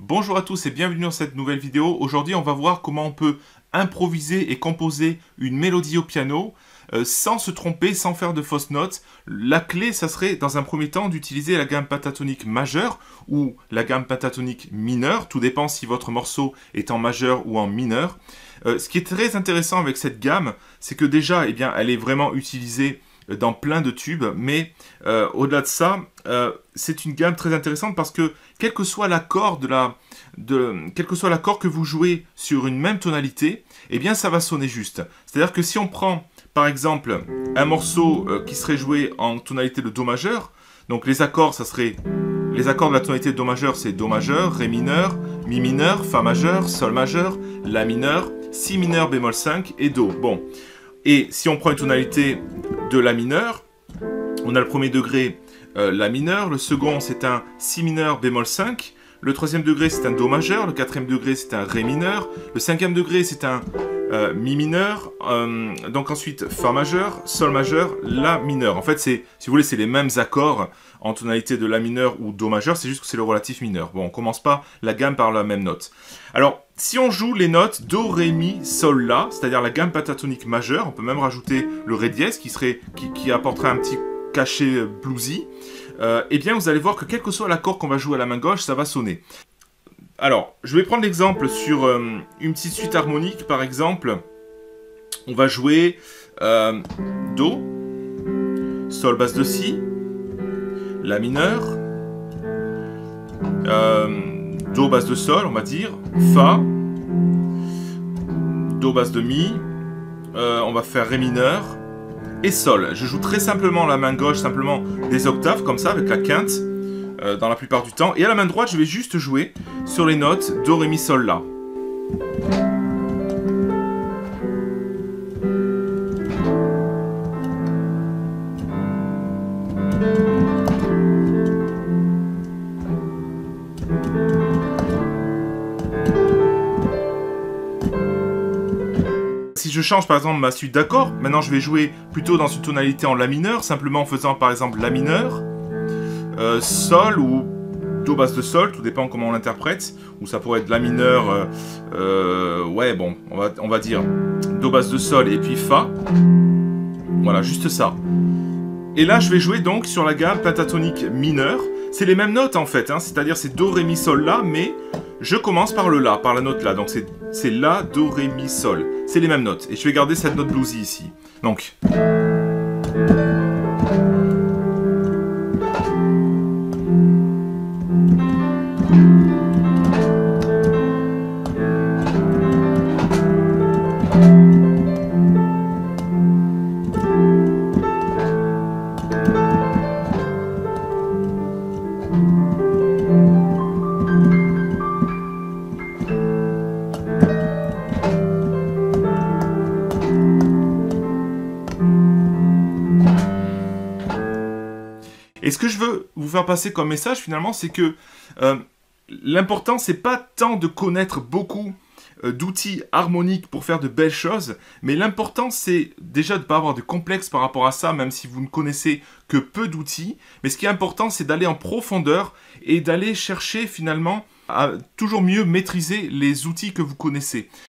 Bonjour à tous et bienvenue dans cette nouvelle vidéo. Aujourd'hui, on va voir comment on peut improviser et composer une mélodie au piano sans se tromper, sans faire de fausses notes. La clé, ça serait dans un premier temps d'utiliser la gamme pentatonique majeure ou la gamme pentatonique mineure. Tout dépend si votre morceau est en majeur ou en mineur. Ce qui est très intéressant avec cette gamme, c'est que déjà, eh bien, elle est vraiment utilisée dans plein de tubes, mais au-delà de ça, c'est une gamme très intéressante parce que quel que soit l'accord que vous jouez sur une même tonalité, eh bien ça va sonner juste. C'est-à-dire que si on prend par exemple un morceau qui serait joué en tonalité de Do majeur, donc les accords, ça serait les accords de la tonalité de Do majeur, c'est Do majeur, Ré mineur, Mi mineur, Fa majeur, Sol majeur, La mineur, Si mineur bémol 5 et Do. Bon. Et si on prend une tonalité de La mineur, on a le premier degré La mineur, le second c'est un Si mineur bémol 5, le troisième degré c'est un Do majeur, le quatrième degré c'est un Ré mineur, le cinquième degré c'est un Mi mineur, donc ensuite Fa majeur, Sol majeur, La mineur. En fait, si vous voulez, c'est les mêmes accords en tonalité de La mineur ou Do majeur, c'est juste que c'est le relatif mineur. Bon, on commence pas la gamme par la même note. Alors, si on joue les notes Do, Ré, Mi, Sol, La, c'est-à-dire la gamme pentatonique majeure, on peut même rajouter le Ré dièse qui apporterait un petit cachet bluesy, eh bien vous allez voir que quel que soit l'accord qu'on va jouer à la main gauche, ça va sonner. Alors, je vais prendre l'exemple sur une petite suite harmonique, par exemple. On va jouer Do, Sol basse de Si, La mineur, Do basse de Sol, on va dire, Fa, Do basse de Mi, on va faire Ré mineur, et Sol. Je joue très simplement la main gauche, simplement des octaves, comme ça, avec la quinte, dans la plupart du temps. Et à la main droite, je vais juste jouer sur les notes Do, Ré, Mi, Sol, La. Si je change par exemple ma suite d'accords, maintenant je vais jouer plutôt dans une tonalité en La mineur, simplement en faisant par exemple La mineur, Sol ou Do basse de Sol, tout dépend comment on l'interprète, ou ça pourrait être La mineur, ouais bon, on va dire Do basse de Sol et puis Fa, voilà, juste ça. Et là je vais jouer donc sur la gamme pentatonique mineure, c'est les mêmes notes en fait, hein, c'est-à-dire c'est Do, Ré, Mi, Sol, La, mais je commence par le La, par la note La, donc c'est La, Do, Ré, Mi, Sol. C'est les mêmes notes. Et je vais garder cette note bluesy ici. Donc. Et ce que je veux vous faire passer comme message finalement, c'est que l'important, c'est pas tant de connaître beaucoup d'outils harmoniques pour faire de belles choses, mais l'important, c'est déjà de ne pas avoir de complexe par rapport à ça, même si vous ne connaissez que peu d'outils. Mais ce qui est important, c'est d'aller en profondeur et d'aller chercher finalement à toujours mieux maîtriser les outils que vous connaissez.